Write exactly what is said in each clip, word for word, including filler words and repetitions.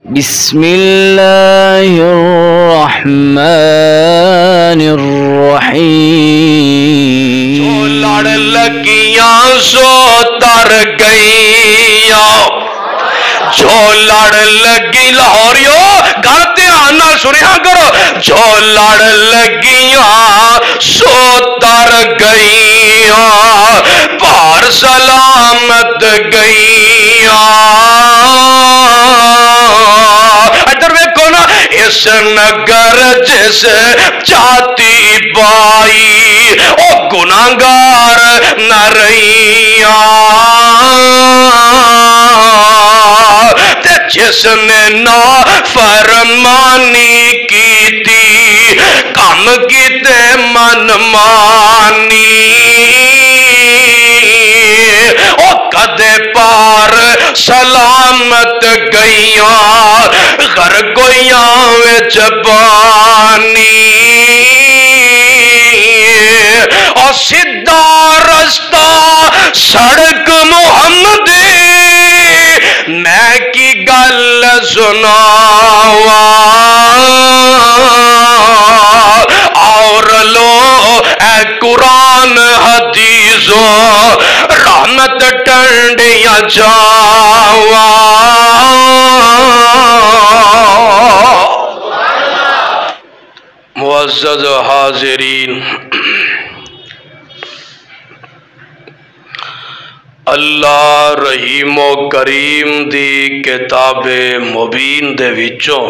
بسم اللہ الرحمن الرحیم جو لڑ لگیاں سو تر گئیاں جو لڑ لگی لاہوریو گھر دھیان نال سنیا کرو جو لڑ لگیاں سو تر گئیاں پار سلامت گئیاں ادھر ویکھو نا اس نگر جس چاہتی بائی او گناہگار نہ رہیاں جس نے نا فرمانی کی تھی کم کیتے من مانی او کدے پار سلامت گئیاں غر گویاں وچ پانی او سیدھا رستہ سڑک محمدی میں کی گل سناواں اور لو اے قرآن حدیثوں رحمت ٹنڈیاں جاواں معزز حاضرین، اللہ رحیم و کریم دی کتاب مبین دے وچوں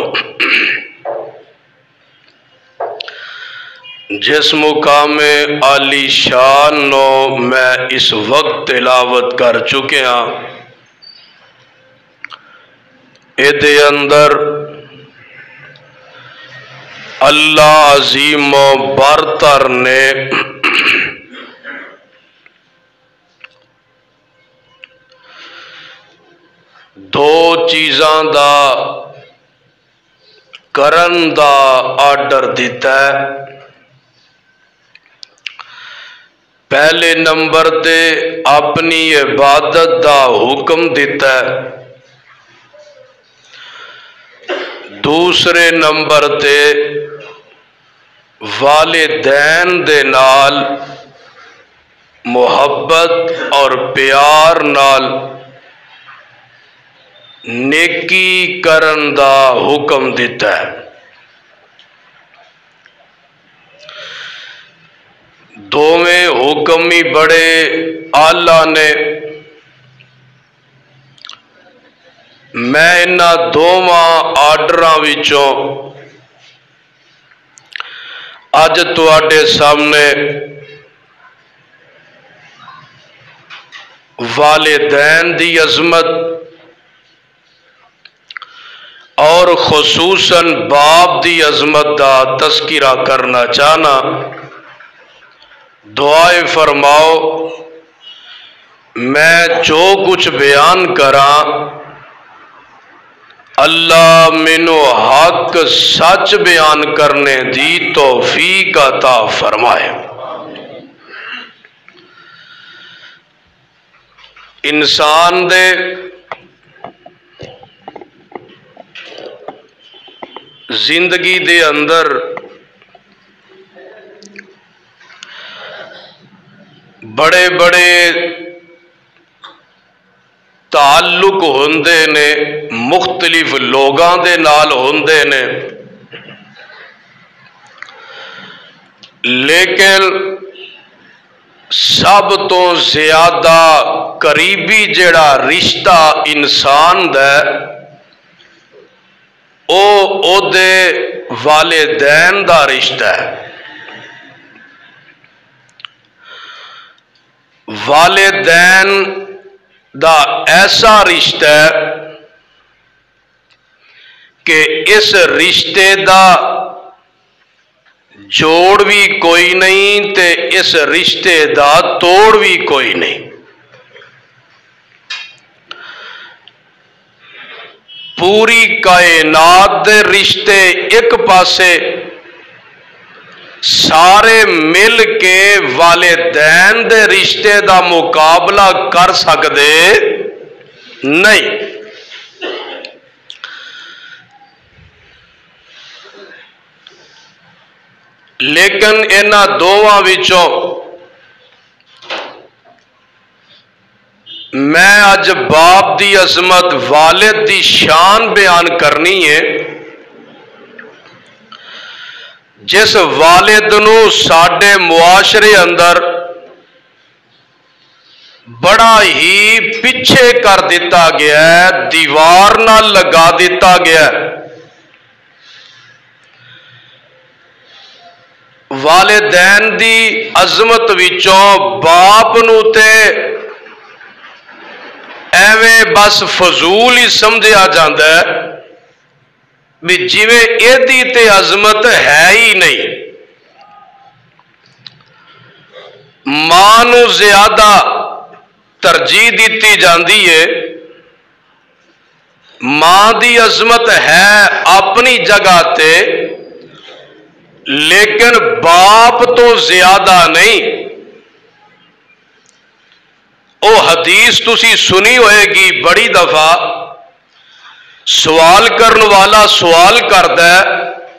جس مقام عالی شان نو میں اس وقت تلاوت کر چکے ہاں اے دے اندر اللہ عظیم و برتر نے دو چیزاں دا کرن دا آرڈر دیتا ہے۔ پہلے نمبر تے اپنی عبادت دا حکم دیتا ہے، دوسرے نمبر تے والدین دے نال محبت اور پیار نال نیکی کرن دا حکم دیتا ہے۔ دوویں حکم ہی بڑے اعلیٰ نے، میں انہاں دوواں آرڈراں وچوں اج تواڈے سامنے والدین دی عظمت اور خصوصاً باپ دی عظمت دا تذکرہ کرنا چاہنا۔ دعائے فرماؤ میں جو کچھ بیان کراں اللہ مینوں حق سچ بیان کرنے دی توفیق عطا فرمائے۔ انسان دے زندگی دے اندر بڑے بڑے تعلق ہوندے نے، مختلف لوگاں دے نال ہوندے نے، لیکن سب تو زیادہ قریبی جڑا رشتہ انسان دا او او دے والدین دا رشتہ ہے۔ والدین دا ایسا رشتہ ہے کہ اس رشتے دا جوڑ بھی کوئی نہیں تے اس رشتے دا توڑ بھی کوئی نہیں۔ پوری کائنات دے رشتے ایک پاسے، سارے مل کے والدین دے رشتے دا مقابلہ کر سکدے نہیں۔ لیکن انہاں دوواں وچوں میں اج باپ دی عظمت والد دی شان بیان کرنی ہے جس والد نو ساڈے معاشرے اندر بڑا ہی پیچھے کر دیتا گیا ہے، دیوار نہ لگا دیتا گیا ہے۔ والدین دی عظمت وچوں باپ نو تے ایویں بس فضول ہی سمجھا جاندہ ہے بھی جویں ایدی تے عظمت ہے ہی نہیں۔ ماں نو زیادہ ترجیح دیتی جاندی ہے، ماں دی عظمت ہے اپنی جگہ تے لیکن باپ تو زیادہ نہیں۔ او حدیث تسی سنی ہوئے گی بڑی دفعہ، سوال کرن والا سوال کردا ہے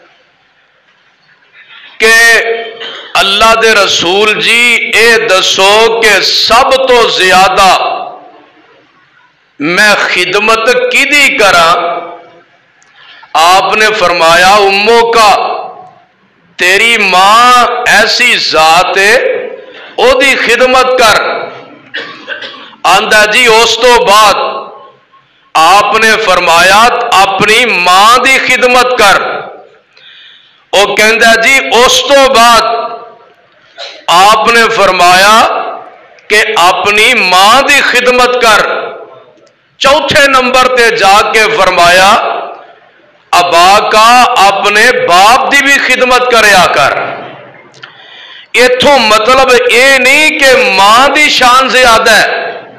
کہ اللہ دے رسول جی اے دسو کہ سب تو زیادہ میں خدمت کدی کراں؟ آپ نے فرمایا اموں کا، تیری ماں ایسی ذات ہے او دی خدمت کر۔ آندہ جی اس تو بعد آپ نے فرمایا اپنی ماں دی خدمت کر۔ او کہندہ جی اس تو بعد آپ نے فرمایا کہ اپنی ماں دی خدمت کر۔ چوتھے نمبر تے جا کے فرمایا ابا کا اپنے باپ دی بھی خدمت کریا کر۔ ایتھوں مطلب اے نہیں کہ ماں دی شان زیادہ ہے۔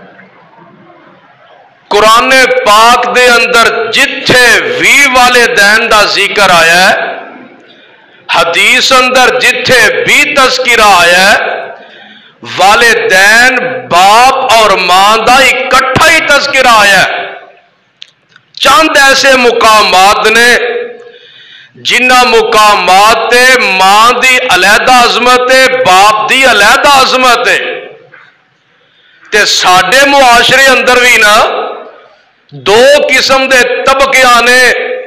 قرآن پاک دے اندر جتھے وی والدین دا ذکر آیا ہے، حدیث اندر جتھے بھی تذکرہ آیا ہے، والدین باپ اور ماں دا اکٹھا ہی تذکرہ آیا ہے۔ چند ایسے مقامات نے جنہ مقامات تے ماں دی علیحدہ عظمت ہے، باپ دی علیحدہ عظمت ہے، تے ساڈے معاشرے اندر بھی نا دو قسم دے طبقے آنے،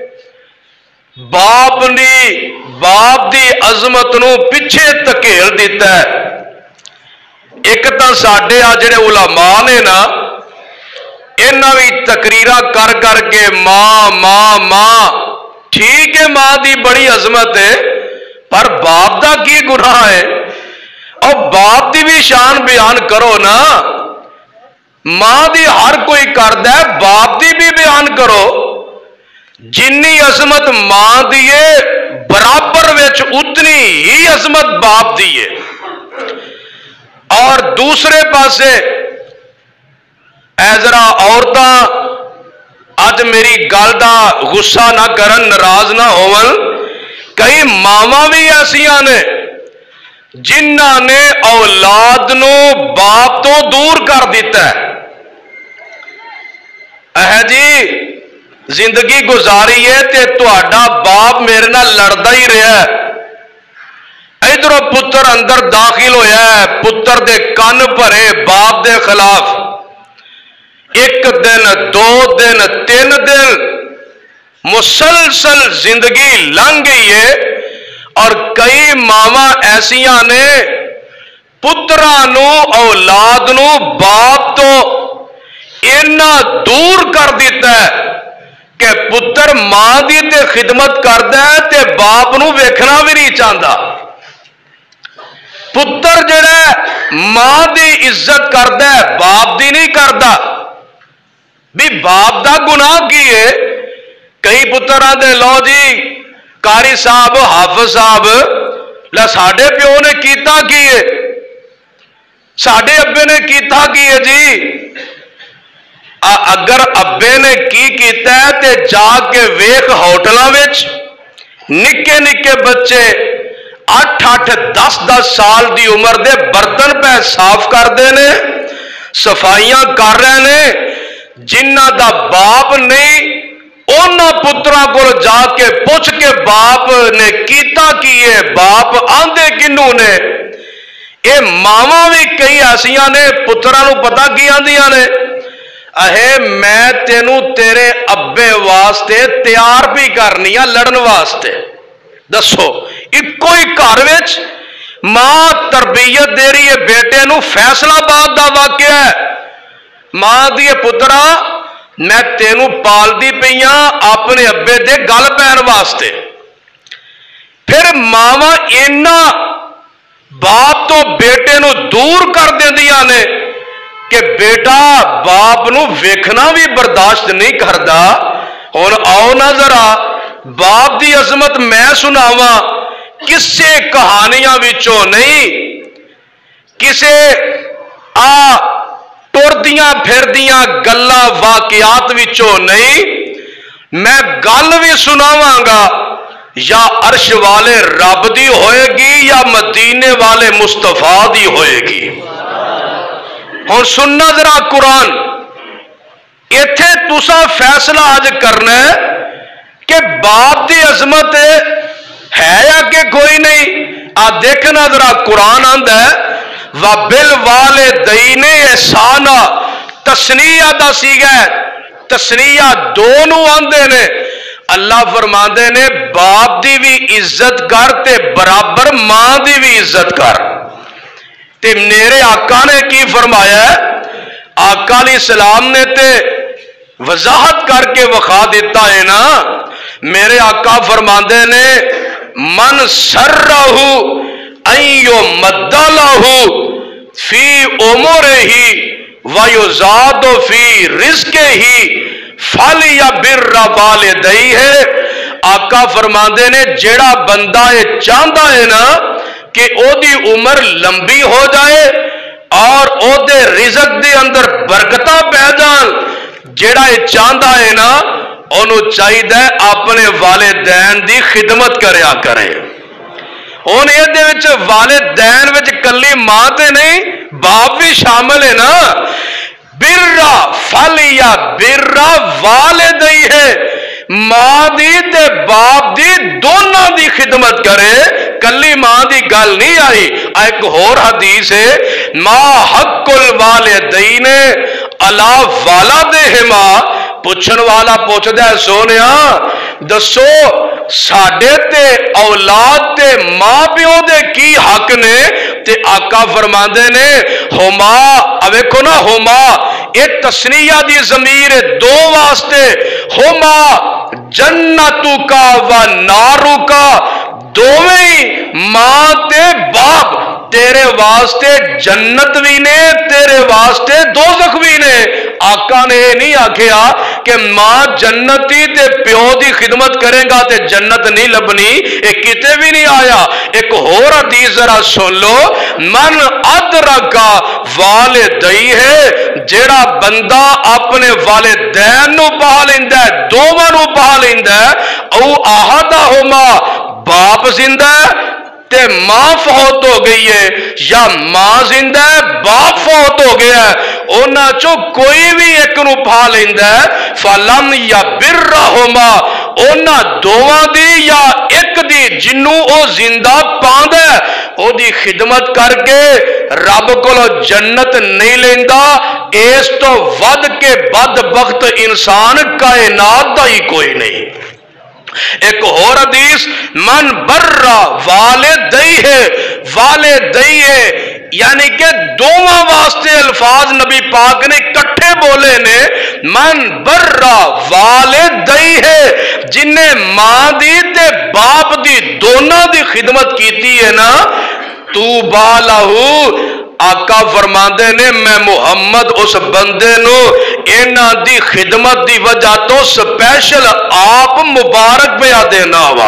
باپ نے باپ دی عظمت نو پیچھے تکیل دیتا ہے۔ ایک تا ساڈے آ جڑے علماء نے نا انہاں بھی تقریرہ کر کر کے ماں ماں ماں، ٹھیک ہے ماں دی بڑی عظمت ہے پر باپ دا کی گناہ ہے؟ اور باپ دی بھی شان بیان کرو نا۔ ماں دی ہر کوئی کردا ہے، باپ دی بھی بیان کرو۔ جنی عظمت ماں دیے برابر وچ اتنی ہی عظمت باپ دیے۔ اور دوسرے پاسے اے ذرا عورتاں اج میری گل دا غصہ نہ کرن، ناراض نہ ہون، کئی ماواں بھی ایسیاں نے جنہ نے اولاد نو باپ تو دور کر دیتا ہے۔ اہ جی زندگی گزاری ہے تے تہاڈا باپ میرے نال لڑدا ہی رہا ہے، ادھروں پتر اندر داخل ہویا ہے، پتر دے کن بھرے باپ دے خلاف، ایک دن دو دن تین دن مسلسل زندگی لنگ گئی ہے۔ اور کئی ماواں ایسیاں نے پترانو اولاد نو باپ تو اینا دور کر دیتا ہے کہ پتر ماں دی تے خدمت کردا ہے تے باپ نو ویکھنا بھی نہیں چاہتا۔ پتر جڑا ماں دی عزت کردا ہے باپ دی نہیں کردا۔ بھی باپ دا گناہ کی ہے؟ کئی پتر آدھے لو جی قاری صاحب حافظ صاحب لا ساڈے پیو نے کیتا کی ہے، ساڈے ابے نے کیتا کی ہے جی؟ اگر ابے نے کی کیتا ہے تے جا کے ویکھ ہوٹلاں وچ نکے نکے بچے اٹھ اٹھ دس دس سال دی عمر دے برتن پہ صاف کردے نے، صفائیاں کر رہے نے، جنہ دا باپ نہیں उन्हां पुत्रां कोल जाके पुछ के बाप ने कीता की है, बाप आंदे किनू ने। ये मावां भी कई ऐसियां ने पुत्रां नूं पता की आंदियां ने, अहे मैं तेनू तेरे अब्बे वास्ते तैयार भी करनी आ लड़न वास्ते। दसो इको ही घर विच मां तरबियत दे रही है बेटे नूं। फैसलाबाद दा वाकया है, मां दी पुत्रा मैं तेनू पालदी पई हां अपने अब्बे दे गल पैण वास्ते। फिर मावां इन्ना बाप तो बेटे नू दूर कर देंदियां ने कि बेटा बाप नू वेखना भी बर्दाश्त नहीं करता। हुण आओ ना जरा बाप दी अजमत मैं सुनावा, किसे कहानियां विचों नहीं, किसे आ टुरदियां फिरदियां गल्लां वाकियात विचों नहीं। मैं गल भी सुनावांगा, या अर्श वाले रब दी होएगी या मदीने वाले मुस्तफा दी होएगी। हुण सुनना जरा कुरान, इत्थे तुसा फैसला अज करना है कि बाप की अजमत है या कि कोई नहीं। आ देखना जरा कुरान आंदा है वबिल वाले दईने एहसाना, तस्नीया दा सीगा, तस्नीया दो नू आंदे ने। अल्लाह फरमांदे ने बाप दी भी इज्जत कर ते बराबर मां दी भी इज्जत कर। ते मेरे आका ने की फरमाया, आका अलैहि सलाम ने ते वजाहत करके वखा दिता है ना। मेरे आका फरमांदे ने मन सर्रहु अय्यो मद्दलहु फी उमरिही व युज़ादु फी रिज़्क़िही फल या बिर्रा वालिदैहि है। आका फरमांदे ने जेड़ा बंदा ये चाहता है ना कि ओदी उम्र लंबी हो जाए और ओदे रिज़्क़ दे अंदर बरकतां पै जान, जेड़ा ये चाहता है ना ओनू चाहिदा अपने वालिदैन दी खिदमत करया करे। हुण इहदे विच वालिदैन विच कल्ली मां ते नहीं बाप भी शामिल है ना। बिर्रा फल या बिर्रा वालिदैहि है, मां दी ते बाप दी दोनों दी खिदमत करे, कल्ली मां दी गल नहीं आई। एक होर हदीस है मां हक्कुल वालिदैनि अला वालिदिहिमा। पुछन वाला पूछदा है सोनिया दसो साडे ते औलाद ते मां प्यो दे की हक ने? ते आका फरमांदे ने हुमा, वेखो ना हुमा ये तस्नीया दी ज़मीर दो वास्ते, हुमा जन्नतु का व नारू का, दोवें ही मां ते बाप तेरे वास्ते जन्नत भी ने तेरे वास्ते दोज़ख भी ने। आका ने नहीं आखिया कि मां जन्नती ते प्यो की खिदमत करेगा ते जन्नत नहीं लभनी, ये किते भी नहीं आया। एक होर हदीस जरा सुन लो, मन अदरका वालिदैहि है, जेड़ा बंदा अपने वालिदैन नू पा लैंदा है, दोवां नू पा लैंदा है, औ आहदाहुमा बाप जिंदा है ते मां फौत हो गई है, या मां जिंदा है बाप फौत हो गया है, उन्हां चों कोई भी एक नूं पा लैंदा है, फलम या बिर्रहुमा उन्हां दोवां दी या एक दी जिन्नू ओ जिंदा पांदा है ओदी खिदमत करके रब कोलों जन्नत नहीं लैंदा। इस तो वध के बदबख्त इंसान कायनात दा ही कोई नहीं। एक और हदीस मन बर्रा वालिदैहि है, वालिदैहि है यानी कि दोवां वास्ते अल्फाज नबी पाक ने इकट्ठे बोले ने। मन बर्रा वालिदैहि है, जिन्हें मां दी ते बाप दी दोनों दी खिदमत कीती है ना, तू बालहू आका फरमांदे ने मैं मुहम्मद उस बंदे नू इन्हां दी खिदमत दी वजह तो स्पेशल आप मुबारक पिया देना वा।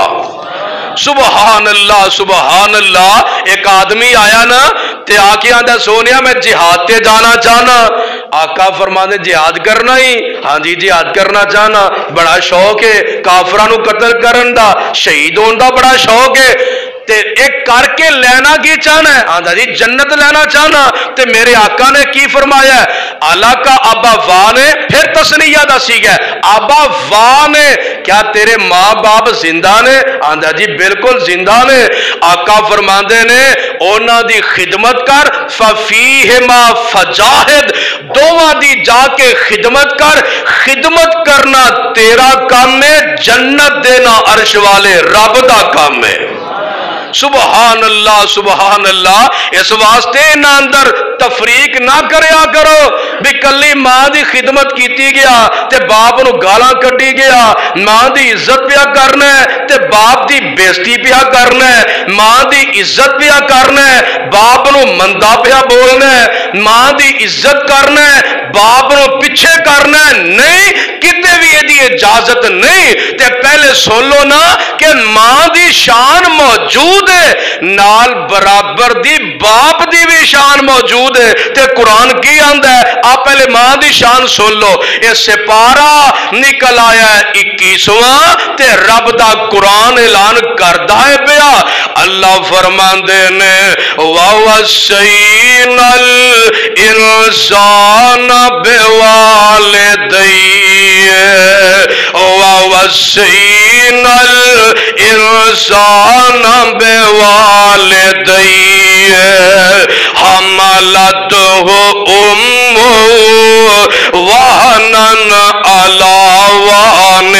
सुबहान अल्लाह सुबहान अल्लाह। एक आदमी आया ना ते आके आंदा सोनिया मैं जिहाद ते जाना चाहना। आका फरमांदे जिहाद करना ही? हाँ जी जिहाद करना चाहना, बड़ा शौक है काफरां नू कतल करन दा, शहीद होने दा बड़ा शौक है। تے ایک کر کے لینا کی چاہنا ہے؟ آندا جی جنت لینا چاہنا. تے میرے آقا نے کی فرمایا ہے؟ اللہ کا ابا وا نے پھر تسنیہ دسی گیا ابا وا نے. کیا تیرے ماں باپ زندہ نے؟ آندا جی بالکل زندہ نے. آقا فرماندے نے اونا دی خدمت کر ففیہما فجاہد دوواں دی جا کے خدمت کر. خدمت کرنا تیرا کام ہے, جنت دینا عرش والے رب دا کام ہے. سبحان اللہ سبحان اللہ. اس واسطے نہ اندر تفریق نہ کریا کرو بھی کلی ماں دی خدمت کیتی گیا تے باپ نو گالاں کٹی گیا. ماں دی عزت پیا کرنا ہے تے باپ دی بےزتی پیا کرنا ہے. ماں دی عزت پیا کرنا ہے باپ نو مندا پیا بولنا ہے. ماں دی عزت کرنا ہے باپ نو پیچھے کرنا ہے. نہیں, کتے بھی یہ اجازت نہیں. تے پہلے سن لو نا کہ ماں دی شان موجود ہے, نال برابر دی باپ دی بھی شان موجود ہے. تے قرآن کی آندا ہے آپ پہلے ماں دی شان سن لو. اس سپارہ نکل آیا ہے اکیسواں تے رب دا قرآن اعلان کردا ہے پیا. اللہ فرماندے نے وَوَصَّيْنَا الْإِنسَانَ بِوَالِدَيْهِ وَوَصَّيْنَا الْإِنسَانَ بِوَالِدَيْهِ حَمَلَتْهُ أُمُّهُ وَهْنًا عَلَى وَهْنٍ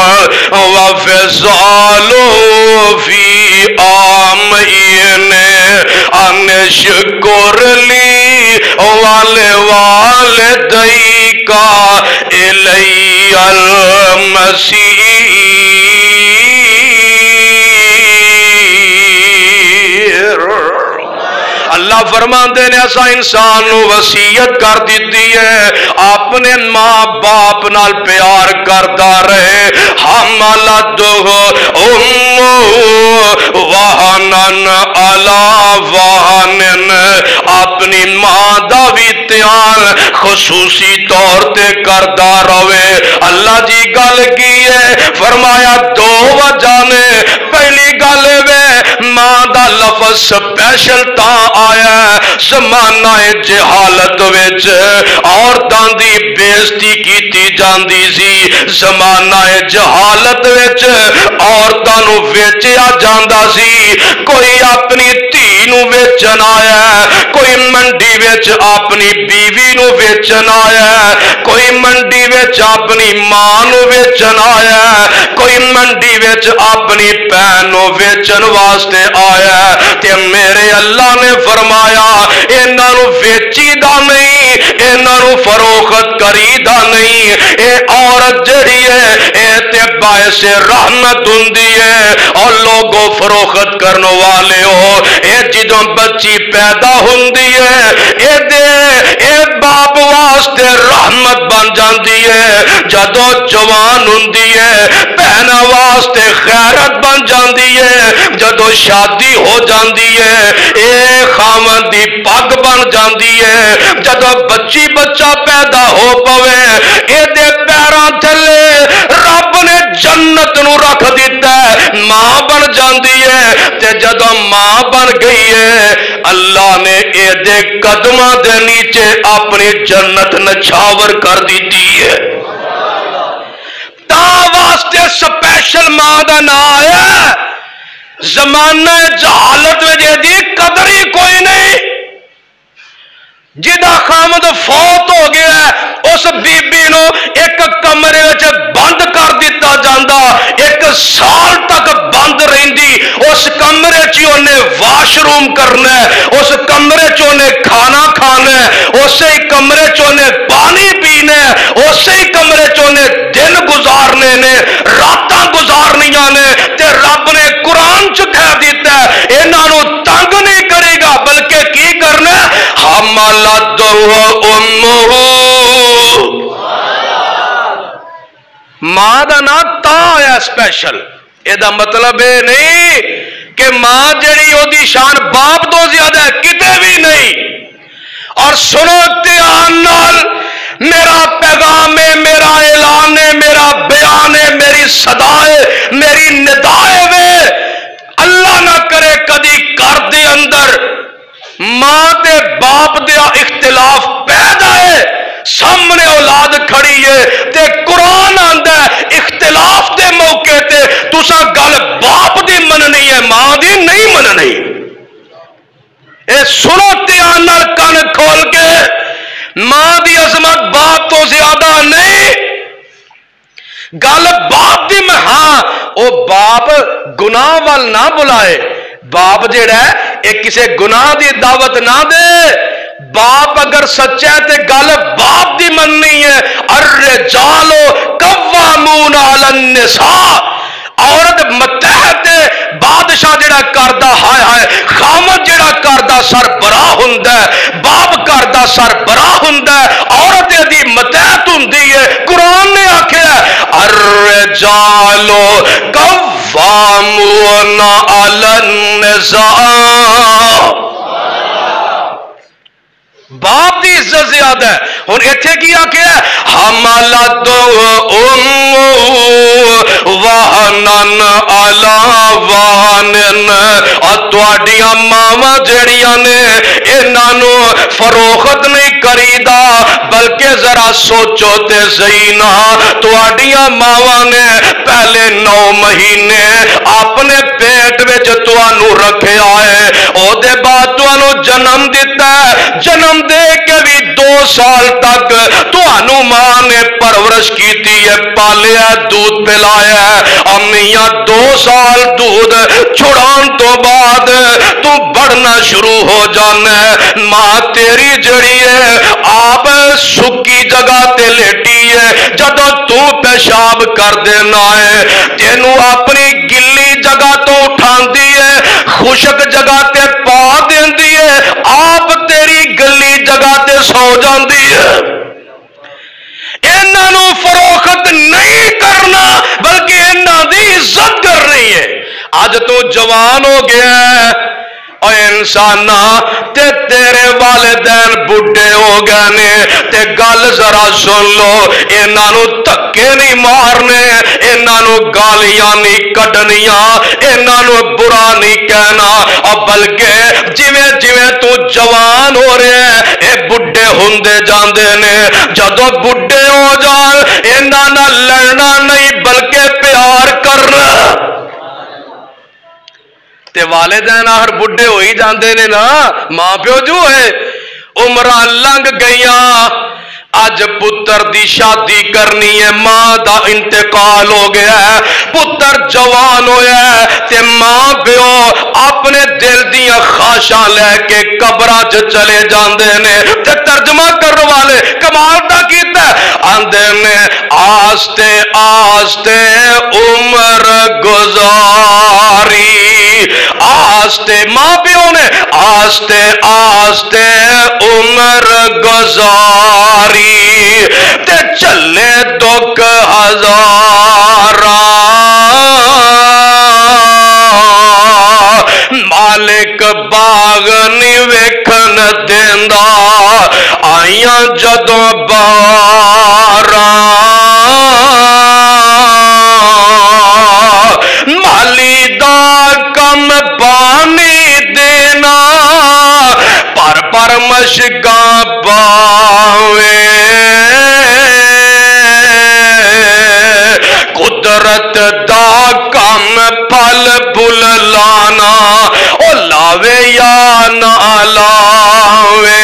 وَفِصَالُهُ فِي عَامَيْنِ أَنِ اشْكُرْ لِي وَلِوَالِدَيْكَ إِلَيَّ الْمَصِيرُ. اللہ فرماندے نے ایسا انسان نو وصیت کر دیتی ہے اپنے ماں باپ نال پیار کرتا رہے. حملتہ امہ وہنن علی وہنن, اپنی ماں دا بھی دھیان خصوصی طور تے کرتا رہے. اللہ جی گل کی ہے فرمایا دو وجہ نے. پہلی گل وے ماں دا لفظ سپیشل تاں آیا زمانہ جہالت وچ عورتاں دی بےزتی کیتی جاندی سی. زمانہ جہالت وچ عورتاں نو ویچیا جاندا سی. کوئی اپنی دھی نو ویچن آیا, کوئی منڈی وچ اپنی بیوی نو ویچن آیا, کوئی منڈی وچ اپنی ماں نو ویچن آیا, کوئی منڈی وچ اپنی بہن نو ویچن واسطے آیا. تے میرے اللہ نے فرمایا انہاں نو ویچی دا نہیں, انہاں نو فروخت کری دا نہیں. اے عورت جڑی ہے اے تے باعث رحمت ہوندی ہے. اور لوگوں فروخت کرنے والے ہو, اے جدوں بچی پیدا ہوندی ہے اے دے اے باپ واسطے رحمت بن جاندی ہے. جدوں جوان ہوندی ہے بہن واسطے خیرت بن جاندی ہے. جدوں شادی ہو جاندی ہے اے خاوند دی پگ بن جاندی ہے. جدوں بچی بچہ پیدا ہو پوے اے دے پیراں تھلے رب نے جنت نو رکھ دیتا ہے, ماں بن جاندی ہے. تے جدوں ماں بن گئی ہے اللہ نے اے دے قدماں دے نیچے اپنی جنت نچھاور کر دیتی ہے. تا واسطے سپیشل ماں دا نام آیا. زمانہ جہالت میں دی قدر ہی کوئی نہیں. جدا خامد فوت ہو گیا ہے اس بی بی نو ایک کمرے وچ بند کر دیتا جاندا, ایک سال تک بند رہندی. اس کمرے چ اونے واش روم کرنا ہے, اس کمرے چ اونے کھانا کھانا ہے, اسی کمرے چ اونے پانی پینا ہے, اسی کمرے چ اونے دن گزارنے نے, راتاں گزارنیاں نے. تے رب نے قرآن چ کہہ دیتا ہے انہاں نو تنگ نہیں کرے گا بلکہ کی کرنا ہے حملتہ امہ. ماں دا نا تا آیا سپیشل. اے دا مطلب ہے نہیں کہ ماں جڑی او دی شان باپ تو زیادہ ہے, کتے بھی نہیں. اور سنو دھیان نال میرا پیغام ہے, میرا اعلان ہے, میرا بیان ہے, میری صدا ہے, میری ندا ہے. اللہ نہ کرے کدی گھر دے اندر ماں تے باپ دیا اختلاف پیدا ہے، سامنے اولاد کھڑی ہے تے قرآن آندا ہے اختلاف دے موقع تے تسا گل باپ دی مننی ہے ماں دی نہیں مننی۔ اے سنو دھیان نال کن کھول کے، ماں دی عظمت باپ تو زیادہ نہیں، گل باپ دی میں ہاں او باپ گناہ وال نہ بلائے، باپ جیڑا ہے ایک کسے گناہ دی دعوت نہ دے، باپ اگر سچا ہے تے گل باپ دی مننی ہے۔ الرجال قوامون علی النساء، عورت متحد بادشاہ جڑا کردہ ہائے ہائے، خامد جڑا کردہ سربراہ ہوندا ہے، باپ کردہ سربراہ ہوندا ہے، عورت دی متحد ہوندی ہے۔ قرآن نے آکھیا الرجال قوامون علی النساء، باپ دی عزت زیادہ ہے۔ ہن ایتھے کی آکھیا ہے حملت ام وہنن علی وہنن، تواڈیاں ماواں جڑیاں نے انہاں نو فروخت نہیں کریدا، بلکہ ذرا سوچو تے صحیح نا، تواڈیاں ماواں نے پہلے نو مہینے اپنے پیٹ وچ تانوں رکھیا ہے، او دے بعد تانوں جنم دتا ہے، جنم دے کے بھی دو سال تک تانوں ماں نے پرورش کیتی ہے، پالیا، دودھ پلایا ہے۔ امیاں دو سال دودھ چھڑان تو بعد تو بڑھنا شروع ہو جانا ہے، ماں تیری جڑی ہے آپ سکی جگہ تے لیٹی ہے، جدو تو پیشاب کر دینا ہے تینوں اپنی گلی جگہ تو اٹھان دی ہے، خشک جگہ تے پا دین دی ہے، آپ تیری گلی جگہ تے سو جان دی ہے۔ انہاں نو فروخت نہیں کرنا بلکہ انہاں دی عزت کرنی ہے۔ آج تو جوان ہو گیا ہے اور انسانا تے تیرے والدین بڈھے ہو گئے نے، تے گل ذرا سن لو، انہاں نو دھکے نہیں مارنے، انہاں نو گالیاں نہیں کڈنیاں، انہاں نو برا نہیں کہنا، اور بلکہ جویں جویں تو جوان ہو رہے ہیں اے بڈھے ہوندے جاندے نے، جدو بڈھے ہو جان انہاں نال لڑنا نہیں بلکہ پیار کرنا۔ تے والدین آخر بڈھے ہو ہی جاندے نے نا، ماں پیو جو ہے عمراں لنگ گئیاں، اج پتر دی شادی کرنی ہے، ماں دا انتقال ہو گیا ہے، پتر جوان ہویا ہے تے ماں پیو اپنے دل دیاں خواہشاں لے کے قبراں چ چلے جاندے نے، تے ترجمہ کرنے والے کمال دا کیتا ہے، آندے نے آستے آستے عمر گزاری، آستے ماں پیو نے آستے آستے عمر گزاری، تے چلے دکھ ہزاراں، مالک باغ نہیں ویکھن دیندا، آئیاں جدوں باراں، مالی دا کم پانی دینا، پر پر مشگاں پاوے، قدرت دا کم پھل پھل لانا، او لاوے یا نہ لاوے۔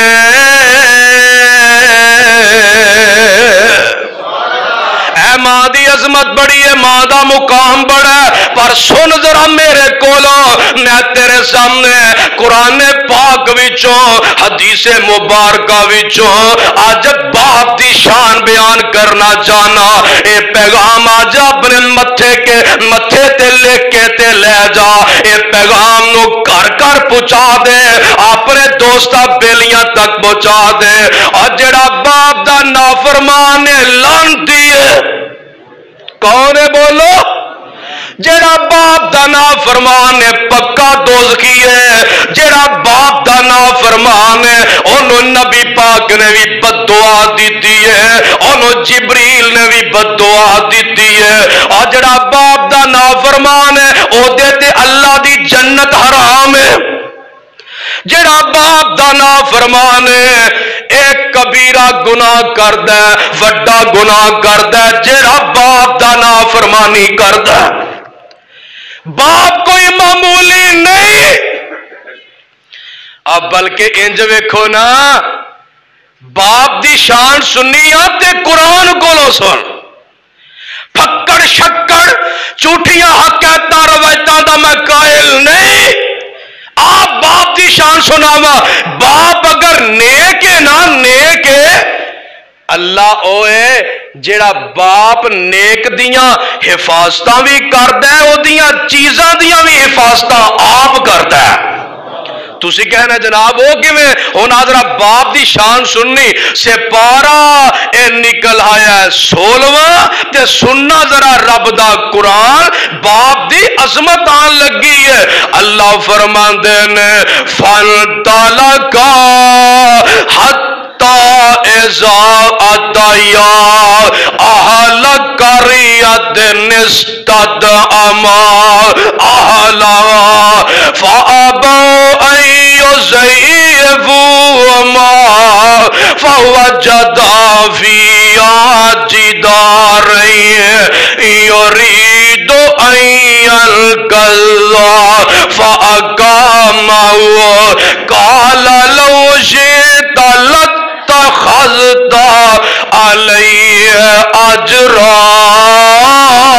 اے ماں دی عظمت بڑی ہے، ماں دا مقام بڑا ہے، پر سن ذرا میرے کولوں، میں تیرے سامنے قرآن پاک وچوں حدیث مبارکہ وچوں آج باپ دی شان بیان کرنا چاہنا، اے پیغام آج اپنے متھے کے متھے تے لکھ کے تے لے جا، اے پیغام نو کر کر پہنچا دے، اپنے دوستاں بیلیاں تک پہنچا دے، اور جڑا باپ دا نافرمان ہے لعنتی ہے، کون ہے بولو؟ جڑا باپ دا نافرمان ہے پکا دوزخی ہے، جڑا باپ دا نافرمان ہے انہوں نبی پاک نے بھی بد دعا دیتی ہے، انہوں جبریل نے بھی بد دعا دیتی ہے، اور جڑا باپ دا نافرمان ہے او دے تے اللہ جنت حرام ہے، جڑا باپ دا نافرمان ہے ایک کبیرہ گناہ کردا ہے، وڈا گناہ کردا ہے جڑا باپ دا نافرمانی کردا ہے۔ باپ کوئی معمولی نہیں، اب بلکہ انج ویکھو نا، باپ دی شان سنی آ تے قرآن کولو سن، پھکڑ شکڑ جھوٹیاں حقیقتاں روایتاں دا میں قائل نہیں، آپ باپ دی شان سناوا۔ باپ اگر نیک ہے نا، نیک ہے، اللہ اوے جیڑا باپ نیک دیاں حفاظتاں بھی کردا ہے، او دیاں چیزاں دیاں بھی حفاظتاں آپ کردا ہے۔ تسی کہنا جناب وہ کیویں؟ ہن ذرا باپ دی شان سننی، سپارہ اے نکل آیا ہے سولہواں تے سننا ذرا رب دا قرآن، باپ دی عظمت آن لگی ہے۔ اللہ فرماندے نے فَانْطَلَقَا حَتَّى إِذَا أَتَيَا أَهْلَ قَرْيَةٍ اسْتَطْعَمَا أَهْلَهَا فَأَبَوْا أَن يُضَيِّفُوهُمَا فَوَجَدَا فِيهَا جِدَارًا يُرِيدُ أَن يَنقَضَّ فَأَقَامَهُ قَالَ لَوْ شِئْتَ لَاتَّخَذْتَ عَلَيْهِ أَجْرًا۔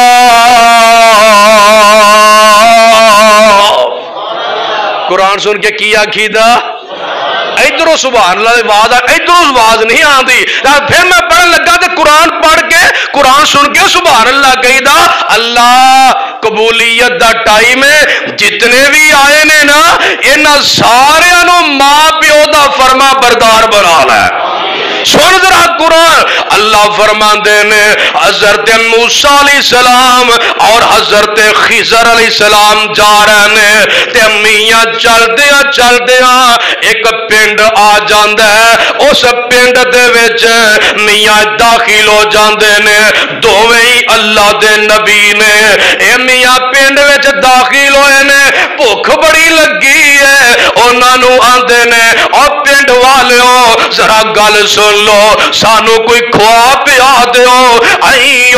قرآن سن کے کیا کیدا؟ ادھروں سبحان اللہ آواز آ، ادھروں آواز نہیں آتی، پھر میں پڑھن لگا کہ قرآن پڑھ کے قرآن سن کے سبحان اللہ کہیدا۔ اللہ قبولیت دا ٹائم ہے، جتنے بھی آئے نے نا انہاں سارے نو ماں پیو دا فرما بردار بنا لے۔ سن ذرا قرآن، اللہ فرماندے نے حضرت موسیٰ علیہ السلام اور حضرت خضر علیہ السلام جا رہے نے تے میاں چل دیا چل دیا ایک پنڈ آ جاندہ ہے، اس پنڈ دے وچ میاں داخل ہو جاندے نے، دوویں ہی اللہ دے نبی نے۔ اے میاں پنڈ وچ داخل ہوئے نے، بھوک بڑی لگی ہے، انہاں نو آندے نے اور پنڈ والیو ذرا گل سن لو، سانو کوئی کھوا پیا دیو، ایو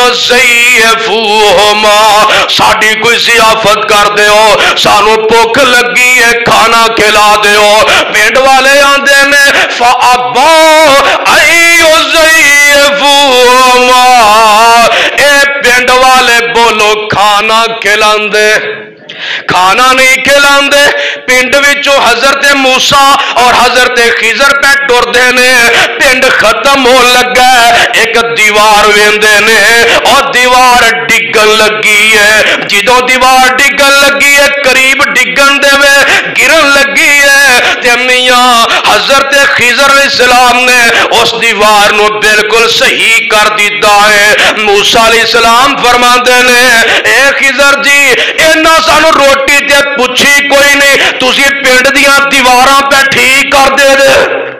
زیفوہما، ساڑی کوئی ضیافت کر دیو، سانو بھوک لگی ہے کھانا کھلا دیو۔ پنڈ والے آندے نے فَأَبَوْا ایو زیفوہما، اے پنڈ والے بولو کھانا کھلاندے، کھانا نہیں کھلاندے۔ پنڈ وچوں حضرت موسیٰ اور حضرت خضر پہ ٹردے نے، پنڈ ختم ہو لگا ہے، ایک دیوار ویندے نے اور دیوار ڈگن لگی ہے، جدوں دیوار ڈگن لگی ہے قریب ڈگن دے وے گرن لگی ہے تے میاں حضرت خضر علیہ السلام نے اس دیوار نو بالکل صحیح کر دیتا ہے۔ موسیٰ علیہ السلام فرماندے نے اے خضر جی اینا سانو روٹی تے پوچھی کوئی نہیں، تسی پنڈ دیاں دیواراں پہ ٹھیک کر دے دے،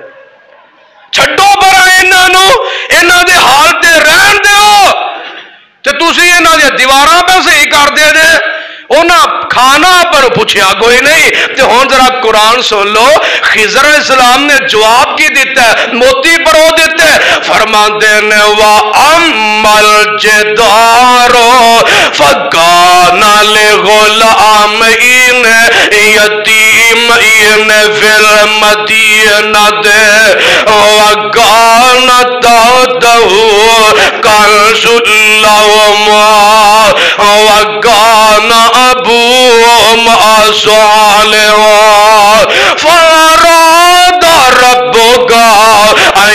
چھڈو برا انہاں نو، انہاں دے حال تے رہن دیو تے تسی انہاں دے دیواراں پہ صحیح کر دے دے۔ انہاں کھانا پر پوچھیا کوئی نہیں۔ تے ہن ذرا قرآن سن لو، خضر علیہ السلام نے جواب کی دیتا ہے، موتی پرو دیتا ہے، فرماندے نے وَأَمَّا الْجِدَارُ فَكَانَ لِغُلَامَيْنِ يَتِيمَيْنِ فِي الْمَدِينَةِ وَكَانَ تَحْتَهُ كَنزٌ لَهُمَا وَكَانَ أَبُوهُمَا صَالِحًا فَأَرَادَ رَبُّكَ أَن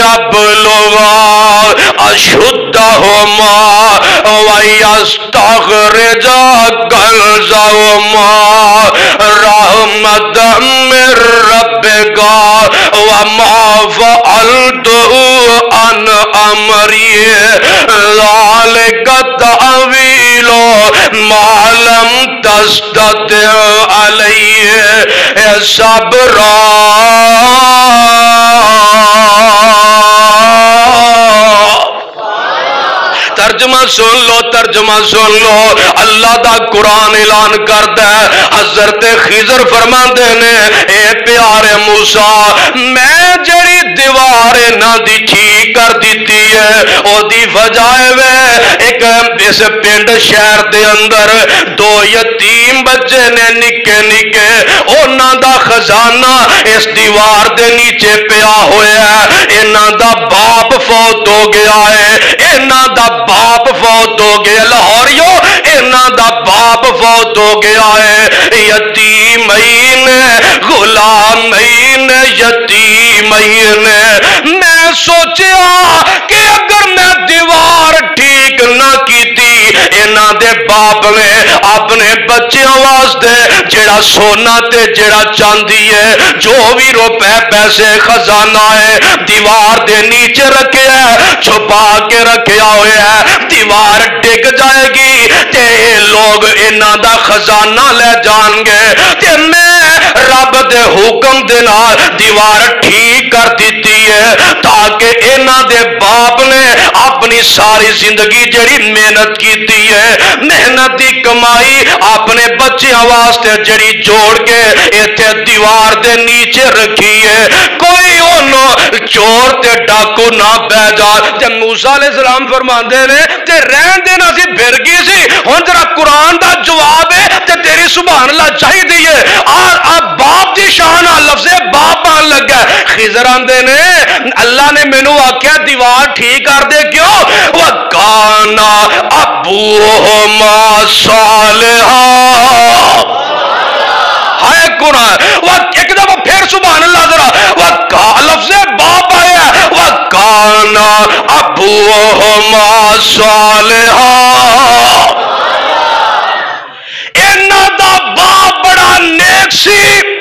يَبْلُغَا أَشُدَّهُمَا وَيَسْتَخْرِجَا كَنزَهُمَا رَحْمَةً مِّن رَّبِّكَ وَمَا فَعَلْتُهُ عَنْ أَمْرِي ذَلِكَ تَأْوِيلُ مَا لَمْ تَسْتَطِعْ عَلَيْهِ صَبْرًا۔ ترجمہ سن لو ترجمہ سن لو اللہ دا قرآن اعلان کرتا ہے حضرت خضر فرماندے نے اے پیارے موسیٰ میں جڑی دیوار انہاں دی ٹھیک کر دیتی ہے او دی وجہ ہے ایک اس پنڈ شہر دے اندر دو یتیم بچے نے نکے نکے انہاں دا خزانہ اس دیوار دے نیچے پیا ہویا ہے انہاں دا باپ فوت ہو گیا ہے انہاں دا باپ فوت ہو گیا لاہوریو انہاں دا باپ فوت ہو گیا ہے یتیمین غلامین یتیمین میں سوچیا کہ اگر میں دیوار ٹھیک نہ کیتی انہاں دے باپ نے اپنے بچیاں واسطے جڑا سونا تے جڑا چاندی ہے جو بھی روپے پیسے خزانہ ہے دیوار دے نیچے رکھے ہے چھپا کے رکھیا ہوئے ہے دیوار ڈگ جائے گی تے لوگ انہاں دا خزانہ لے جان گے تے میں رب دے حکم دے نال دیوار ٹھیک کر دیتی ہے تاکہ انہاں دے باپ نے اپنی ساری زندگی جڑی محنت کیتی ہے محنت دی کمائی اپنے بچیاں واسطے جڑی جوڑ کے ایتھے دیوار دے نیچے رکھی ہے کوئی انہوں چور تے ڈاکو نہ بہ جا جب موسیٰ علیہ السلام فرماندے نے تے رہن دینا سی بھر گئی سی ہن ذرا قرآن دا جواب ہے تے تیری سبحان اللہ چاہی دیئے اور اب باپ دی شان لفظ باپ آن لگا ہے خضر آندے نے اللہ نے مینوں آکھیا دیوار ٹھیک کر دے کیوں وَكَانَ أَبُوهُمَا صَالِحًا ہائے قرآن ایک دفعہ پھر سبحان اللہ ذرا لفظ باپ آیا وَكَانَ أَبُوهُمَا صَالِحًا انہاں دا باپ بڑا نیک سی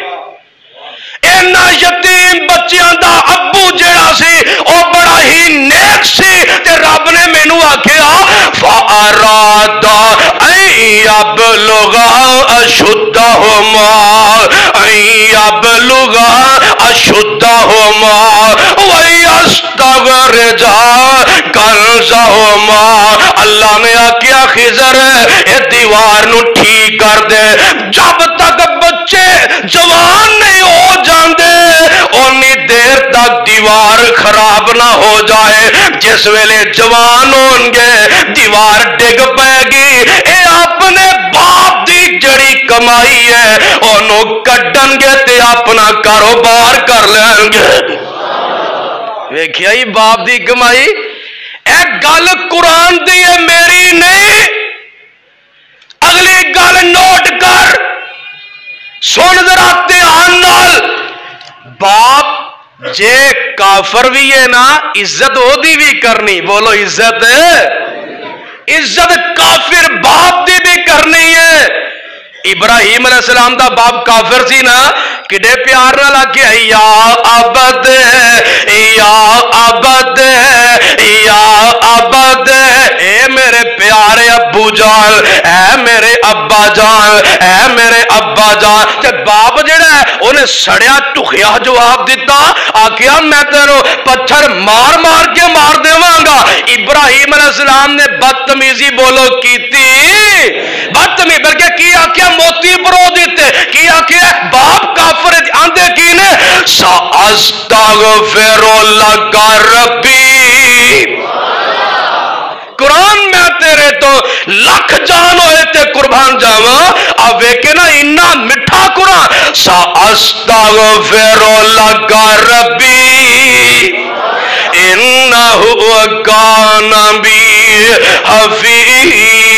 انہاں یتیم بچیاں دا ابو جڑا سی او بڑا ہی نیک سی تے رب نے مینوں آکھیا فَأَرَادَ أَن يَبْلُغَا أَشُدَّهُمَا أَن يَبْلُغَا أَشُدَّهُمَا وَيَسْتَخْرِجَا كَنزَهُمَا اللہ نے آکھیا خضر اے دیوار نو ٹھیک کر دے جب تک بچے جوان نہیں ہو جاندے اونی دیر تک دیوار خراب نہ ہو جائے جس ویلے جوان ہون گے دیوار ڈگ پائے گی اے اپنے باپ دی جڑی کمائی ہے انہوں کڈن گے تے اپنا کاروبار کر لیں گے ویکھیا ہی باپ دی کمائی ایک گل قرآن دی ہے میری نہیں اگلی گل نوٹ کر سن ذرا دھیان نال باپ جے کافر بھی ہے نا عزت ہو دی بھی کرنی بولو عزت عزت کافر باپ دی بھی کرنی ہے ابراہیم علیہ السلام دا باپ کافر سی نا کڈے پیار نہ لگے یا عبد یا عبد یا عبد اے میرے پیارے ابو جان اے میرے ابا جان اے میرے ابا جان تے باپ جڑا ہے انہیں سڑیا ٹکھیا جواب دیتا آکھیا میں تینوں پتھر مار مار کے مار دیواں گا ابراہیم علیہ السلام نے بدتمیزی بولو کیتی بدتمیزی بلکہ کی آکھیا موتی برو دیتے کی آکھیا باپ کافر آندے کی نے سَأَسْتَغْفِرُ لَكَ رَبِّي قرآن میں تیرے تو لکھ جان ہوئے تے قربان جاواں اب ویکے نا انہا مٹھا قرآن سَأَسْتَغْفِرُ لَكَ رَبِّي إِنَّهُ كَانَ بِي حَفِيًّا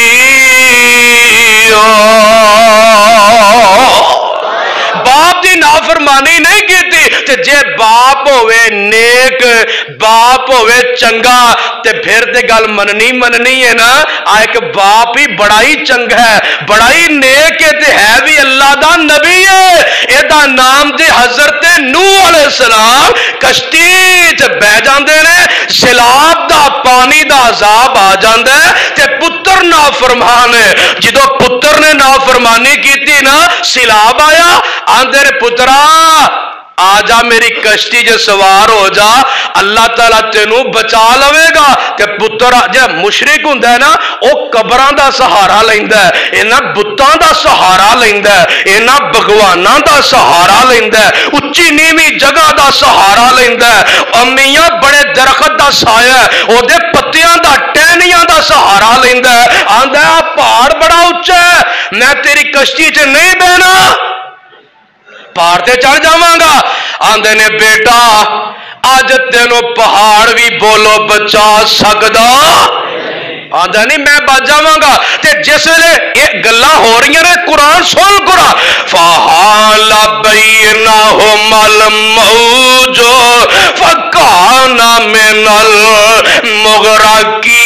باپ دی نافرمانی نہیں کیتی تے جے باپ ہوئے نیک باپ ہوئے چنگا تے پھر تے گل مننی مننی ہے نا ایک باپ ہی بڑا ہی چنگا ہے بڑا ہی نیک ہے تے ہے بھی اللہ دا نبی ہے اے دا نام دے حضرت نوح علیہ السلام کشتی تے بہ جاندے نے سیلاب دا پانی دا عذاب آ جاندا ہے تے پتر نافرمان ہے جدو پتر نے نافرمانی کیتی نا سیلاب آیا آندے پترا آ جا میری کشتی جو سوار ہو جا اللہ تعالیٰ تینوں بچا لوے گا تے پتر جے مشرک ہوندا ہے نا او قبراں دا سہارا لیندا ہے انہاں بتاں دا سہارا لیندا ہے انہاں بھگواناں دا سہارا لیندا ہے اچھی نیویں جگہ دا سہارا لیندا ہے امیاں بڑے درخت دا سایہ ہے او دے پتیاں دا ٹہنیاں دا سہارا لیندا ہے آندا ہے پہاڑ بڑا اونچا ہے میں تیری کشتی چ نہیں بہنا پہاڑ تے چڑھ جاواں گا آندے نے بیٹا آج تینوں پہاڑ بھی بولو بچا سکدا آندہ نہیں میں بچ جاواں گا تے جس ویلے یہ گلاں ہو رہی ہیں قرآن سن قرآن فحال بینہم الموج فکان من المغرقین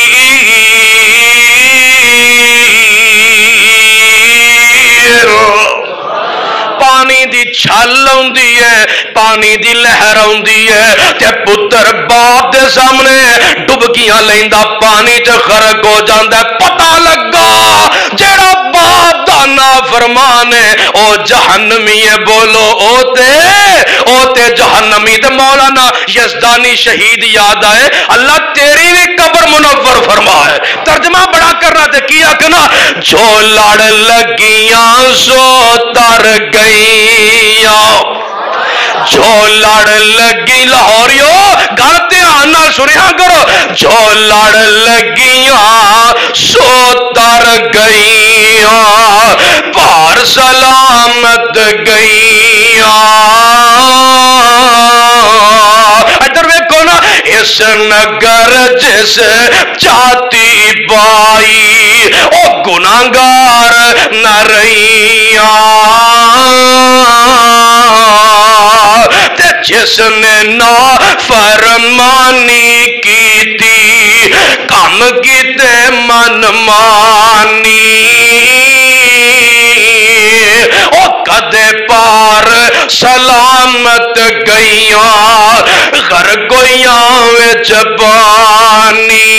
پانی دی چھل ہوندی ہے پانی دی لہر ہوندی ہے تے پتر باپ دے سامنے ڈبکیاں لیندا پانی تے غرق ہو جاندا ہے پتہ لگا جیڑا باپ دا نافرمان ہے او جہنمی ہے بولو او تے او تے جہنمی تے مولانا یزدانی شہید یاد آئے اللہ تیری بھی قبر منور فرمائے ترجمہ بڑا کرنا تے کیا کنا جو لڑ لگیاں سو تر گئیاں جو لڑ لگی لاہوریو گل دھیان نال سنیا کرو جو لڑ لگیاں سو تر گئیاں پار سلامت گئیاں ادھر ویکھو نا اس نگر جس چاہتی بائی او گناہگار نہ رہیاں تے جس نے نا فرمانی کی تھی کم کیتے من مانی او کدے پار سلامت گئیاں غرقیاں وچ پانی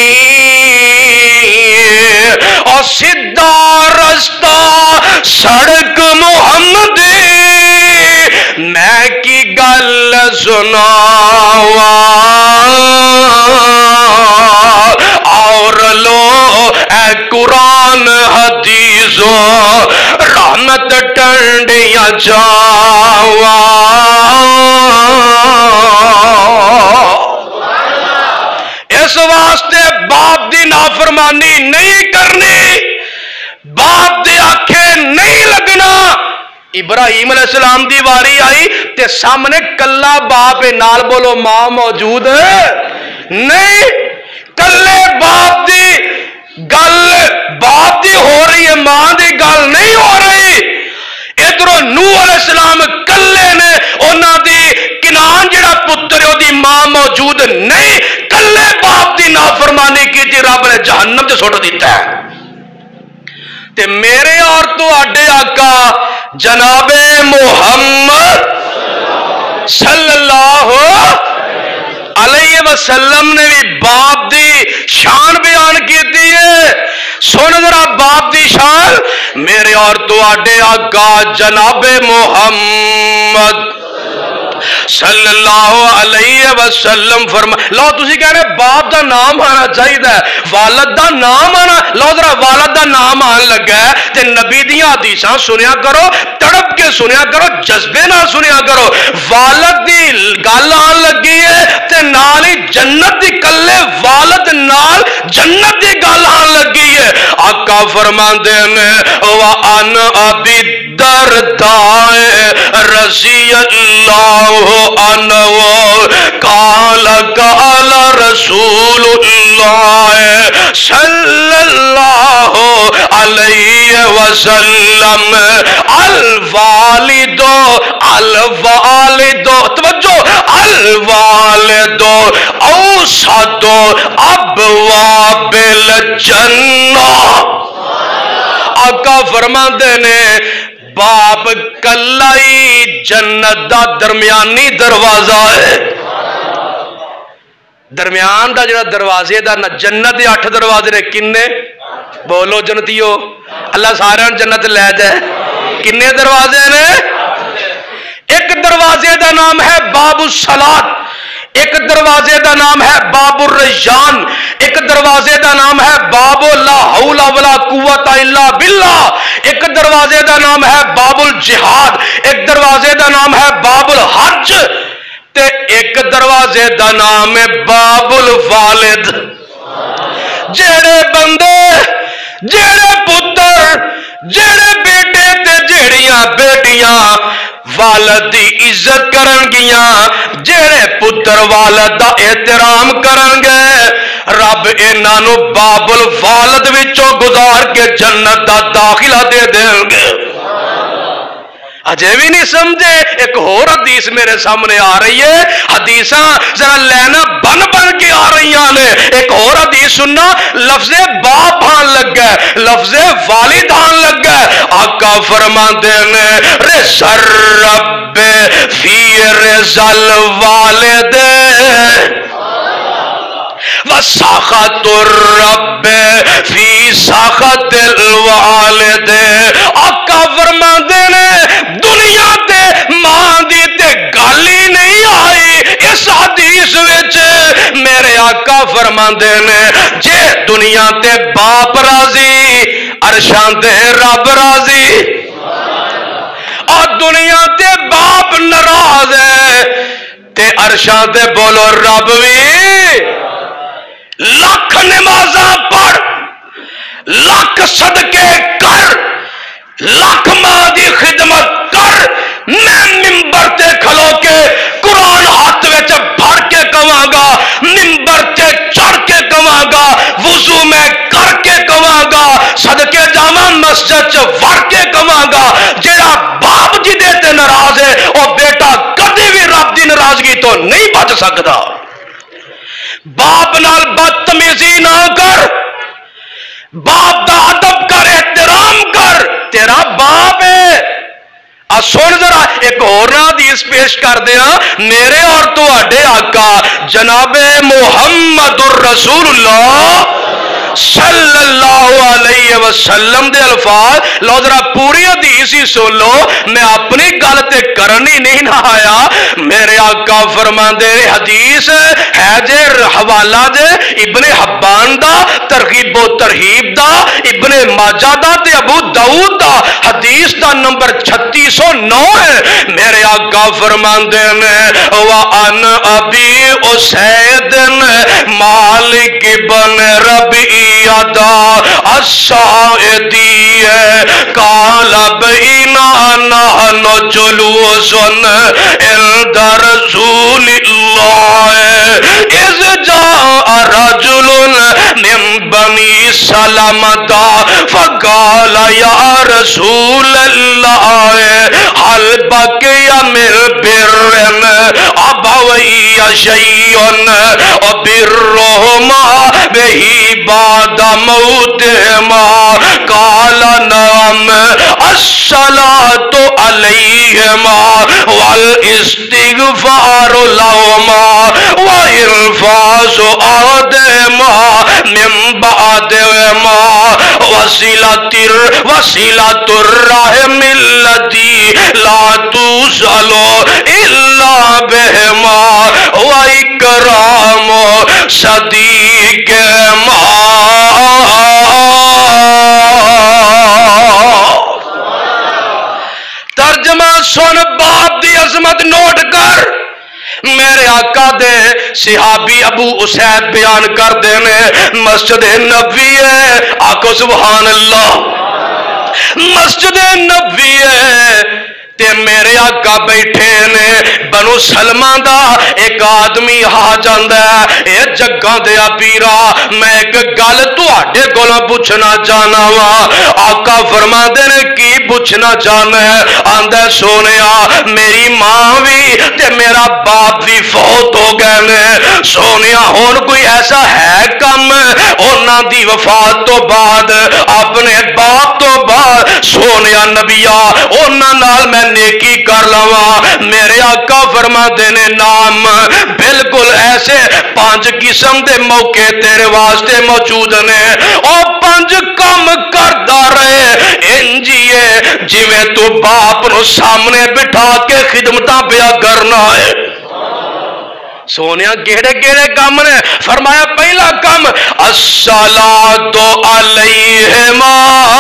او سیدھا رستہ سڑک محمدی میں کی گل سناواں اور لو اے قرآن حدیثوں رحمت ٹنڈیاں جاواں اس واسطے باپ دی نافرمانی نہیں کرنی باپ دے آنکھیں نہیں لگنا ابراہیم علیہ السلام دی واری آئی تے سامنے کلا باپ نال بولو ماں موجود نہیں کلے باپ دی گل باپ دی ہو رہی ہے ماں دی گل نہیں ہو رہی ادھر نوح علیہ السلام کلے نے انہاں دی کنان جڑا پتر ہے دی ماں موجود نہیں کلے باپ دی نافرمانی کی تھی رب نے جہنم تے سٹ دیتا ہے تے میرے اور تو اڈے آقا جناب محمد صلی اللہ علیہ وسلم نے بھی باپ دی شان بیان کی دیئے سن ذرا باپ دی شان میرے اور تو اڈے آقا جناب محمد صلی اللہ علیہ وسلم فرما لو تسی کہہ رہے باپ دا نام آنا چاہیے والد دا نام آنا لو ذرا والد دا نام آن لگا ہے تے نبی دیاں حدیثاں سنیا کرو تڑپ کے سنیا کرو جذبے نہ سنیا کرو والد دی گل آن لگی ہے تے نال ہی جنت دی کلے والد نال جنت دی گل آن لگی ہے آقا فرماندے نے وَأَنْ أَبِي الدَّرْدَاءِ رضی اللہ عنہ قال قال رسول اللہ صلی اللہ علیہ وسلم الوالد الوالد توجہ الوالد اوسط ابواب الجنہ آقا فرماندے نے باپ کلائی جنت دا درمیانی دروازہ ہے درمیان دا جڑا دروازے دا جنت دے اٹھ دروازے نے کنے بولو جنتیو اللہ سارے جنت لے جائے کنے دروازے نے ایک دروازے دا نام ہے باب الصلاۃ، ایک دروازے دا نام ہے باب الریان، ایک دروازے دا نام ہے باب لا حول ولا قوت الا باللہ، ایک دروازے دا نام ہے باب الجہاد، ایک دروازے دا نام ہے باب الحج، تے ایک دروازے دا نام ہے باب الوالد۔ جڑے بندے، جڑے پتر، جڑے بیٹے تے جڑیاں بیٹیاں والد دی عزت کرن گیاں، جڑے پتر والد دا احترام کرن گے، رب انہاں نو باب الوالد وچوں گزار کے جنت دا داخلہ دے دیں گے۔ اجے بھی نہیں سمجھے؟ ایک اور حدیث میرے سامنے آ رہی ہے، حدیثاں ذرا لینا بن بن کے آ رہی ہیں۔ ایک اور حدیث سننا، لفظ باپ آن لگ گئے، لفظ والد آن لگ گئے۔ آقا فرماندے نے رضا الرب فی رضا الوالد وسخط الرب فی سخط الوالد۔ آقا فرماندے نے دنیا تے ماں دی تے گل ہی نہیں آئی اس حدیث وچ۔ میرے آقا فرماندے نے جے دنیا تے باپ راضی عرشاں تے رب راضی، اور دنیا تے باپ ناراض ہے تے عرشاں تے بولو رب بھی۔ لاکھ نمازاں پڑھ، لاکھ صدقے کر، لاکھ ماں دی خدمت کر، میں ممبر تے کھلو کے قرآن ہاتھ وچ پھڑ کے کہاں گا، ممبر تے چڑھ کے کہاں گا، وضو میں کر کے کہاں گا، صدقے جاواں مسجد چ وڑ کے کہاں گا، جڑا باپ جی دے تے ناراض ہے او بیٹا کدی بھی رب دی ناراضگی تو نہیں بچ سکدا۔ باپ نال بدتمیزی نہ کر، باپ دا ادب کر، احترام کر، تیرا باپ ہے۔ آ سن ذرا ایک اور حدیث پیش کر دیا، میرے اور تواڈے آقا جناب محمد الرسول اللہ صلی اللہ علیہ وسلم دے الفاظ لو ذرا پوری حدیث ہی سن لو، میں اپنی گل تے کرنی نہیں نہ آیا۔ میرے آقا فرماندے حدیث ہے جے حوالہ جے ابن حبان دا، ترغیب و ترہیب دا، ابن ماجہ دا تے ابو داؤد دا، حدیث دا نمبر چھتی سو نو ہے۔ میرے آقا فرماندے نے وَأَنْ أَبِي أُسَيْدٍ مالک بن ربی یادا السائدی قال بینا نحن جلوس عند رسول اللہ اذ جاء رجل من بنی سلمۃ فقال یا رسول اللہ هل بقي من بر ابوي شيء وبرهما به بعد موتهما قال نعم الصلاة عليهما والاستغفار لهما وإنفاذ عهدهما من بعدهما وصلة وصلة الرحم التي لا توصل إلا بهما وإكرام صديقهما۔ ترجمہ سن، باپ دی عظمت نوٹ کر۔ میرے آقا دے صحابی ابو اسید بیان کر دینے مسجد نبوی ہے، آقا سبحان اللہ، مسجد نبوی ہے تے میرے آقا بیٹھے نے بنو سلمہ دا ایک آدمی آ جاندا ہے، اے جگاں دیا پیرا میں ایک گل تواڈے کولوں پوچھنا چاہنا وا۔ آقا فرماندے نے کی پوچھنا چاہنا ہے؟ آندا سونیا میری ماں بھی تے میرا باپ بھی فوت ہو گئے نے، سونیا ہن کوئی ایسا ہے کم انہاں دی وفات تو بعد اپنے باپ تو بعد سونیا نبیا انہاں نال میں نیکی کر لواں؟ میرے آقا فرما دینے نام بالکل ایسے پانچ قسم دے موقع تیرے واسطے موجود نے، اور پانچ کام کردہ رہے انجیے जिवें तू बाप नूं सामने बिठा के खिदमतां पिया करना है। सोनिया केड़े केड़े काम ने? फरमाया पहला काम अस्सलातु अलैहिमा,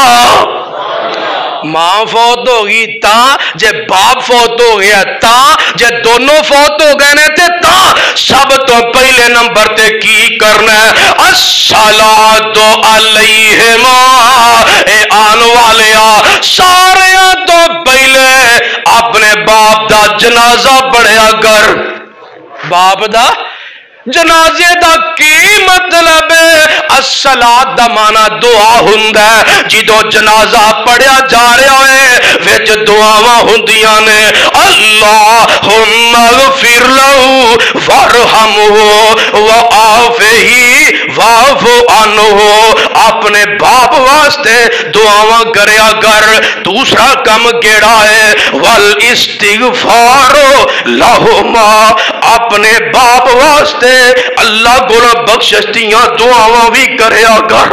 मां फौत हो गई ता, जे बाप फौत हो गया ता, जे दोनों फौत हो गए ने ते ता सब तो पहले नंबर ते की करना है? अस्सलातु अलैहिमा। ए आन वालिया सारे तो पहले अपने बाप दा जनाजा पढ़िया कर। बाप दा जनाजे दा की मतलब है? अस्सलात दा माना दुआ हुंदा है। जिदों जनाजा पढ़िया जा रहा है विच दुआवां हुंदियां ने, अल्लाहुम्मा गफिर लहू वरहमहू व आफिही वाफु अन्हु। अपने बाप वास्ते दुआवां करया कर। दूसरा काम केड़ा है? वल इस्तिगफारो लहुमा, अपने बाप वास्ते अल्लाह को बख्शिश दियां दुआवां भी करया कर।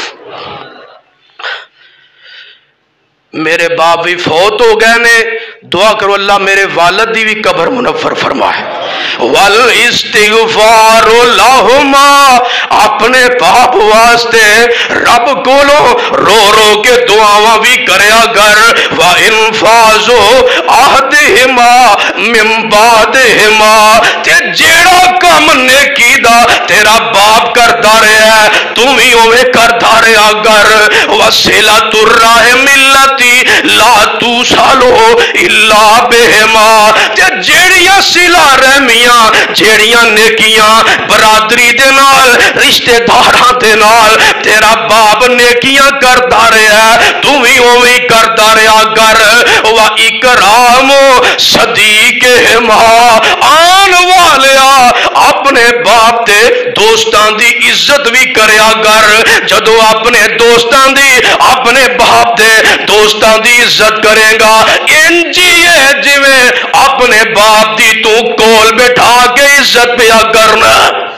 मेरे बाप भी फौत हो गए ने, दुआ करो अल्लाह मेरे वालिद दी भी कब्र मुनव्वर फरमाए। वल इस्तिगफारु लहुमा, अपने बाप वास्ते रब कोलो रो रो के दुआवां भी करया कर। व इनफाजो आहदिहिमा मिन बादिहिमा, ते जेड़ा काम नेकी दा तेरा बाप करदा रहा है तू भी उवें करदा रहा कर। वसिलतुर रहमिल्लत ला तू सालो इल्ला बेहमा, ते जेड़ियां सिला रहमियां जेड़ियां नेकियां बरादरी दे नाल रिश्तेदारां दे नाल तेरा बाप नेकियां करदा रहा है तू भी उवें करदा रहा कर। वा इकरामो सदीक़हिमा, आन वालिया अपने बाप दे दोस्तां दी इज्जत भी करया कर। जदों अपने दोस्तां दी अपने बाप दे दोस्तां दी इज्जत करेगा इंज ही है जिवें अपने बाप दी तू कोल बैठा के इज्जत पिया करना।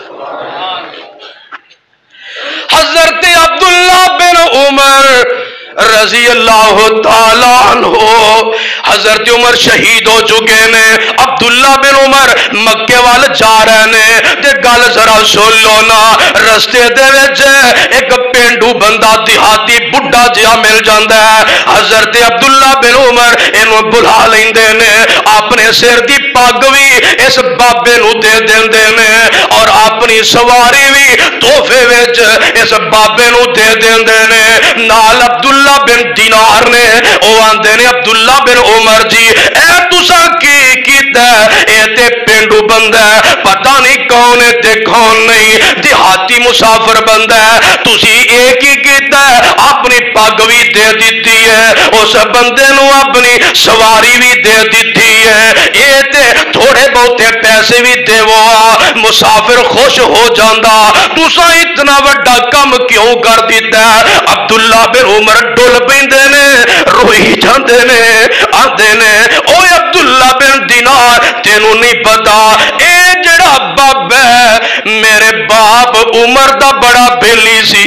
हजरत अब्दुल्ला बिन उमर रजी अल्लाह ताला अन्हु, हजरत उमर शहीद हो चुके ने, अब्दुल्ला बिन उमर मक्के वाल जा रहे ने। ते गल जरा सुन लो ना, रस्ते दे विच एक पेंडू बंदा देहाती बुढ़ा जिहा मिल जाता है। हजरत अब्दुल्ला बिन उमर इनू बुला लेंदे ने, अपने सिर की पग भी इस बाबे नू दे देंदे ने और अपनी सवारी भी तोहफे विच इस बाबे नू दे देंदे ने। नाल अब्दुल्ला बिन दीनार ने वो आंदे ने अब्दुल्ला बिन उमर जी ए तुसा की कीता? ए ते पेंडू बंदा है, पता नहीं कौन है ते कौन नहीं, देहाती मुसाफिर बंदा है, तुसी एक ही कीता? अपनी पग भी दे दी है, उस बंदे नू अपनी सवारी भी दे दी है, ये ते थोड़े बहुते पैसे भी देवो, मुसाफिर खुश हो जाता। तुसा इतना बड़ा काम क्यों कर दिता? अब्दुल्ला बिन उमर डुल पैंदे ने, रोई जाते ने, आते ने ओ अब्दुल्ला बिन दीनार तेनू नहीं पता ए जड़ा बाबा है मेरे बाप उमर दा बड़ा बेली सी,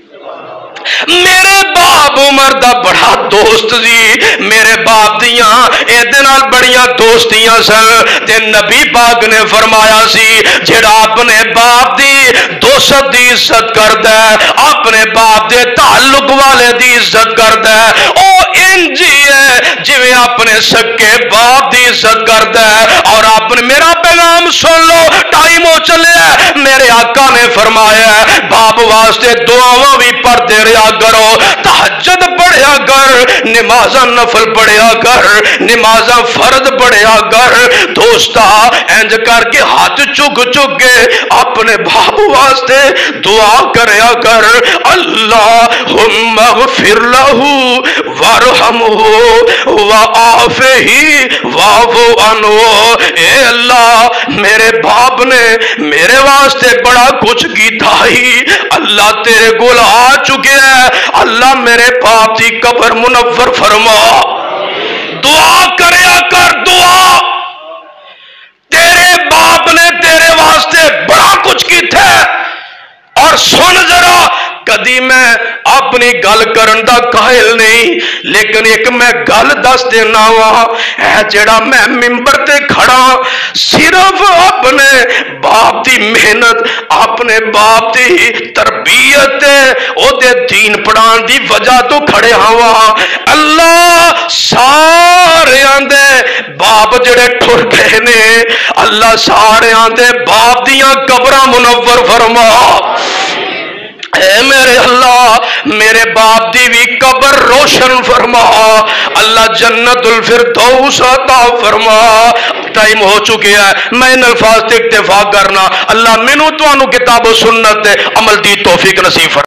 मेरे बाप उमर दा बड़ा दोस्त जी, मेरे बाप दियां एदे नाल बड़ियां दोस्तियां सन ते नबी पाक ने फरमाया सी जेड़ा अपने बाप दी दोस्त दी इज्जत करदा है, अपने बाप दे ताल्लुक वाले दी इज्जत करदा है, ओ इंज ही है जिवें अपने सके बाप दी इज्जत करदा है। और अपने मेरा पैगाम सुन लो, टाइम हो चले, मेरे आका ने फरमाया बाप वास्ते दुआवां भी पढ़ते रहा करो, तहज्जुद पढ़िया कर, नमाज़ां नफल पढ़िया कर, नमाज़ां फर्द पढ़िया कर। दोस्ता इंज करके हाथ चुक चुक के अपने बाप वास्ते दुआ करया कर, अल्लाहुम्मा गफिर लहू वरहमहू व आफिही वाफु अन्हु। ए अल्लाह मेरे बाप ने मेरे वास्ते बड़ा कुछ कीता ही, अल्लाह तेरे कोल आ चुके हैं, अल्लाह मेरे बाप की कब्र मुनव्वर फरमा। दुआ करया कर, दुआ, तेरे बाप ने तेरे वास्ते बड़ा कुछ किया है। और सुन जरा کدی میں اپنی گل کرن دا قائل نہیں، لیکن ایک میں گل دس دینا وا، اے جڑا میں ممبر تے کھڑا صرف اپنے باپ دی محنت، اپنے باپ دی تربیت او دے دین پڑھان دی وجہ تو کھڑے ہوا۔ اللہ سارے آندے باپ جڑے ٹھر گئے نے، اللہ سارے آندے باپ دیاں قبراں منور فرما۔ اے میرے اللہ میرے باپ دی بھی قبر روشن فرما، اللہ جنت الفردوس عطا فرما۔ ٹائم ہو چکے ہے، میں ان الفاظ تے اکتفا کرنا۔ اللہ مینوں تانوں کتاب و سنت عمل دی توفیق نصیب فرما۔